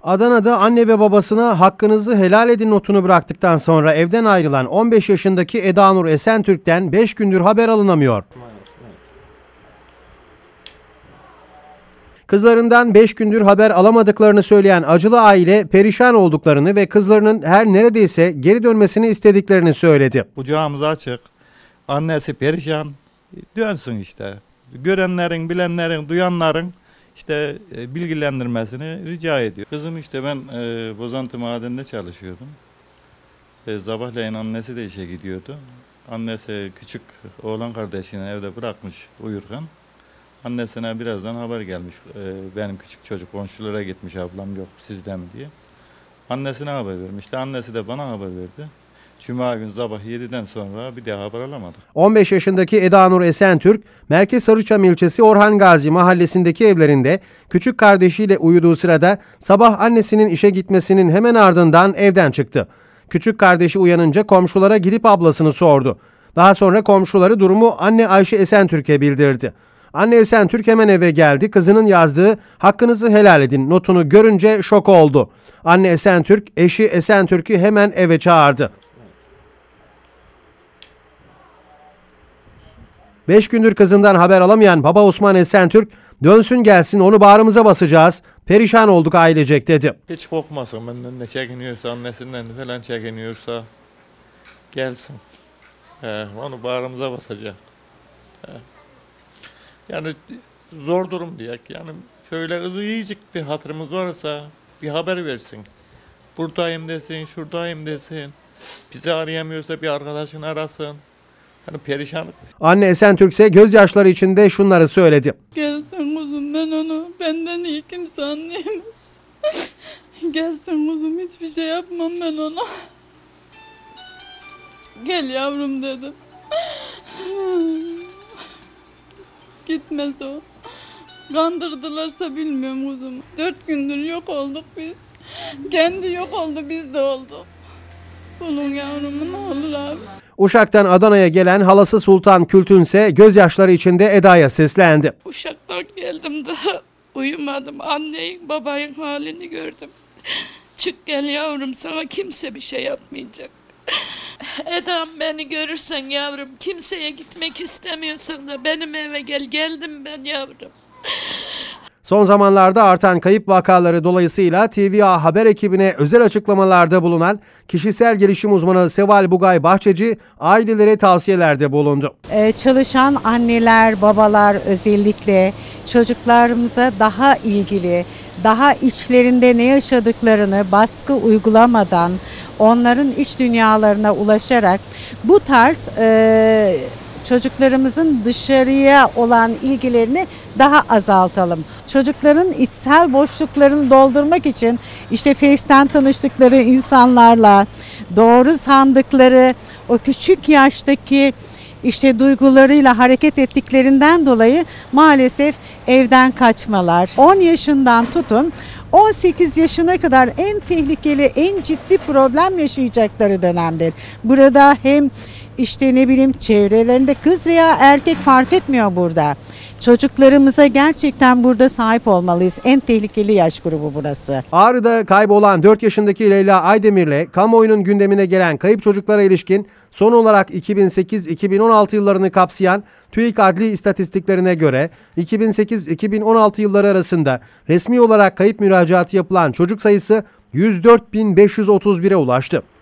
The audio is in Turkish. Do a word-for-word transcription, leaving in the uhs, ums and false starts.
Adana'da anne ve babasına hakkınızı helal edin notunu bıraktıktan sonra evden ayrılan on beş yaşındaki Eda Nur Esentürk'ten beş gündür haber alınamıyor. Kızlarından beş gündür haber alamadıklarını söyleyen acılı aile perişan olduklarını ve kızlarının her neredeyse geri dönmesini istediklerini söyledi. Kucağımız açık, annesi perişan, dönsün işte. Görenlerin, bilenlerin, duyanların işte bilgilendirmesini rica ediyor. Kızım işte ben e, Bozantı Maden'de çalışıyordum. E, sabahleyin annesi de işe gidiyordu. Annesi küçük oğlan kardeşini evde bırakmış uyurken. Annesine birazdan haber gelmiş. E, benim küçük çocuk komşulara gitmiş, ablam yok sizde mi diye. Annesine haber vermişti. Annesi de bana haber verdi. Cuma günü sabah yediden sonra bir daha haber alamadık. on beş yaşındaki Eda Nur Esentürk, Merkez Sarıçam ilçesi Orhan Gazi mahallesindeki evlerinde küçük kardeşiyle uyuduğu sırada sabah annesinin işe gitmesinin hemen ardından evden çıktı. Küçük kardeşi uyanınca komşulara gidip ablasını sordu. Daha sonra komşuları durumu anne Ayşe Esentürk'e bildirdi. Anne Esentürk hemen eve geldi. Kızının yazdığı "hakkınızı helal edin" notunu görünce şok oldu. Anne Esentürk, eşi Esentürk'ü hemen eve çağırdı. Beş gündür kızından haber alamayan baba Osman Esentürk, "Dönsün gelsin, onu bağrımıza basacağız. Perişan olduk ailecek" dedi. Hiç korkmasın, benden de çekiniyorsa, annesinden de falan çekiniyorsa gelsin. He, onu bağrımıza basacak. He. Yani zor durum diyek. Yani şöyle hızı yiyecek bir hatırımız varsa bir haber versin. Buradayım desin, şuradayım desin. Bizi arayamıyorsa bir arkadaşını arasın. Hani perişanlık. Anne Esentürk ise gözyaşları içinde şunları söyledi. Gelsin kuzum, ben onu benden iyi kimse anlayamaz. Gelsin kuzum, hiçbir şey yapmam ben ona. Gel yavrum dedim. Gitmez o. Kandırdılarsa bilmiyorum kuzum. Dört gündür yok olduk biz. Kendi yok oldu, biz de olduk. Bulun yavrumu ne olur abi. Uşak'tan Adana'ya gelen halası Sultan Kültün ise gözyaşları içinde Eda'ya seslendi. Uşak'tan geldim daha uyumadım. Annenin babayın halini gördüm. Çık gel yavrum, sana kimse bir şey yapmayacak. Eda'm, beni görürsen yavrum, kimseye gitmek istemiyorsan da benim eve gel. Geldim ben yavrum. Son zamanlarda artan kayıp vakaları dolayısıyla T V A Haber ekibine özel açıklamalarda bulunan kişisel gelişim uzmanı Seval Bugay Bahçeci ailelere tavsiyelerde bulundu. Ee, çalışan anneler, babalar özellikle çocuklarımıza daha ilgili, daha içlerinde ne yaşadıklarını baskı uygulamadan onların iç dünyalarına ulaşarak bu tarz e, çocuklarımızın dışarıya olan ilgilerini daha azaltalım. Çocukların içsel boşluklarını doldurmak için işte Face'ten tanıştıkları insanlarla doğru sandıkları o küçük yaştaki işte duygularıyla hareket ettiklerinden dolayı maalesef evden kaçmalar. on yaşından tutun on sekiz yaşına kadar en tehlikeli, en ciddi problem yaşayacakları dönemdir. Burada hem işte ne bileyim çevrelerinde kız veya erkek fark etmiyor burada. Çocuklarımıza gerçekten burada sahip olmalıyız. En tehlikeli yaş grubu burası. Ağrı'da kaybolan dört yaşındaki Leyla Aydemir'le kamuoyunun gündemine gelen kayıp çocuklara ilişkin son olarak iki bin sekiz iki bin on altı yıllarını kapsayan TÜİK adli istatistiklerine göre iki bin sekiz iki bin on altı yılları arasında resmi olarak kayıp müracaatı yapılan çocuk sayısı yüz dört bin beş yüz otuz bire ulaştı.